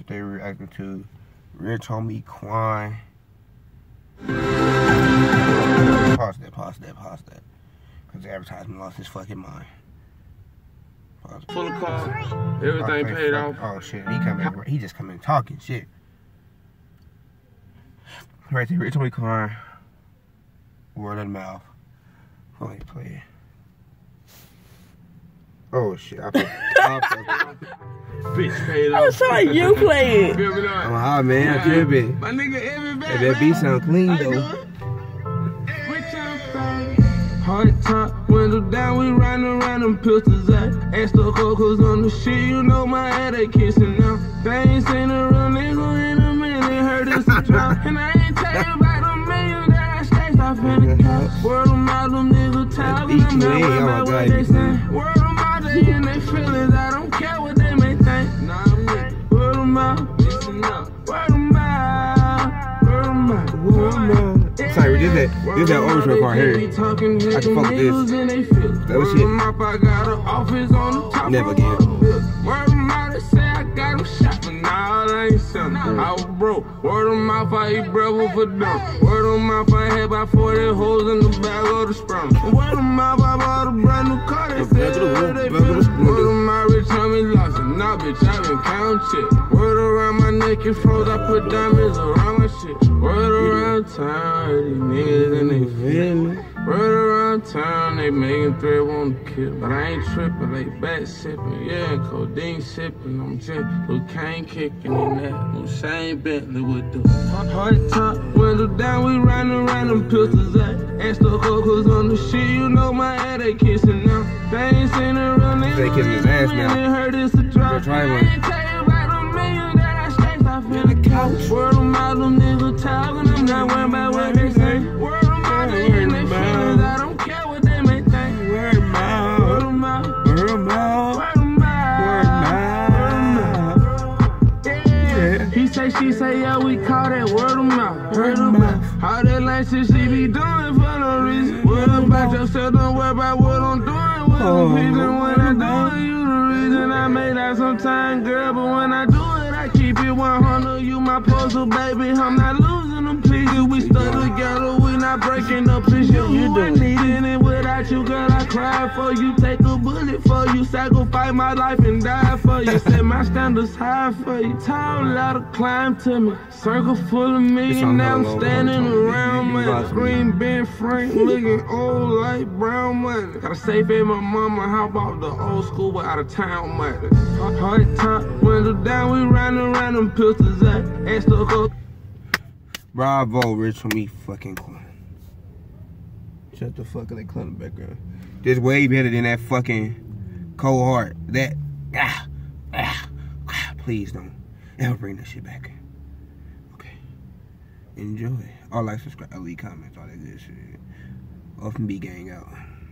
They reacting to Rich Homie Quan. Pause that. Because the advertisement lost his fucking mind. Pause. Full of car, everything paid off. Oh shit, he just come in talking shit. Right there, Rich Homie Quan. Word of mouth. Play it. Oh shit, I Bitch paid off. I'm sorry, you play it. I'm hot, man. I tripping. My nigga, everybody. Hey, that beat sound clean though. Hard top, window down, we riding around them pistols out. Ask the cocos on the shit, you know my head they kissing now. They ain't seen a real nigga in a minute, heard it's a drop. And I ain't tell you about $1 million that I stashed off in the couch. Word of mouth, them niggas talking, I'm not worried about what they saying. Word of mouth, they in their feelings, I don't care what they may think. Nah, I'm nigga. Word of mouth, listen up. Word of mouth, word of mouth, word of mouth. Sorry, this is that overthrow car here. I can fuck with this. That was shit. Never again. Word of mouth, they say I got him shot, but nah, I ain't selling. I was broke. Word of mouth, I eat breakfast for dumb. Word of mouth, I had about 40 holes in the bag of the sperm. Word of mouth, I bought a brand new car. They said they feel it. Word of mouth, Rich Homie lost it. Nah, bitch, I been counting shit. Word around my neck, it froze. I put diamonds around my shit. Word around town, these niggas and they feel me. Word around town, they making threat, want to kill. But I ain't tripping, they back sipping. Yeah, codeine sipping. I'm just cocaine kicking in that. No Shane Bentley would do. Hard top, window down, we riding around them pistols out. Ask the cocos on the shit, you know my head they kissing now. They ain't seen a real nigga. They kissing his ass now. They heard it's a drop. I ain't tell you about $1 million that I stashed off in the couch. Word of mouth, them niggas talking, I'm not worried about what they say. Word of mouth, they in their feelings, I don't care what they may think. Word of mouth, word of mouth, word of mouth, word of mouth, yeah. He say, she say, yeah, we call that word of mouth. Word of mouth. All that lame shit she be doing for no reason. What about yourself? Don't worry about what I'm doing. What I'm feeling when I do it. You the reason I made out some time, girl. But when I do it, I keep it 100. You my puzzle, baby. I'm not losing them pieces. We stuck together. We not breaking up. It's you ain't needing it without you, girl. I cry for you. Take a bullet for you. Sacrifice my life and die for you. Set my standards high for you. Tall ladder climb to me. Circle full of me. Now I'm standing around, man. Green Ben Frank looking old like brown money. Got a safe in my mama. How about the old school but out of town money? Hard top, window down, we riding around them pistols at. Ask the cook. Bravo, Rich Homie fucking Quan. Shut the fuck up, that club in the background. This way better than that fucking cold heart. That please don't ever bring that shit back. Okay. Enjoy. All like, subscribe, leave comments, all that good shit. Off and be gang out.